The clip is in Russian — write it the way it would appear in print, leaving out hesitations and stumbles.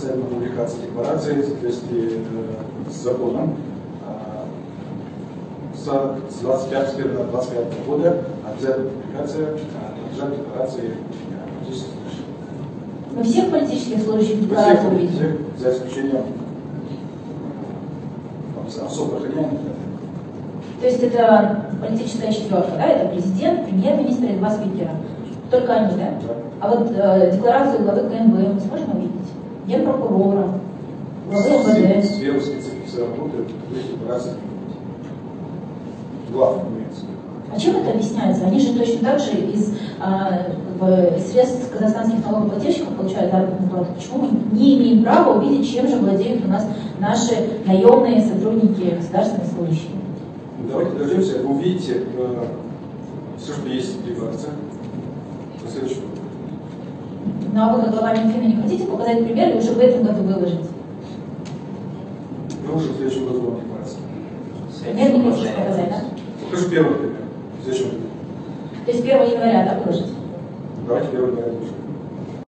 обязательно публикация декларации в соответствии с законом. С 21-25 года обязательно публикация декларации политических служащих. Мы всех политических служащих декларацию увидим? За исключением особо охраняемых. То есть это политическая четверка, да? Это президент, премьер-министр и два спикера. Только они, да? Да. А вот декларацию главы КНБ мы сможем увидеть? Генпрокурора, главы МВД. Сферу специфики работы в декларации главных имеется. А чем это объясняется? Они же точно так же из средств казахстанских налогоплательщиков получают заработную плату. Почему мы не имеем права увидеть, чем же владеют у нас наши наемные сотрудники, государственные служащие? Давайте дождемся, вы увидите все, что есть в декларации. На следующий год. Ну а вы, как глава Минфина, не хотите показать пример и уже в этом году выложить? Мы уже в следующем году будем декларации. Пример не хотите показать, да? Покажу первый пример. В следующем году. То есть 1 января, да, выложить? Давайте 1 января выложим.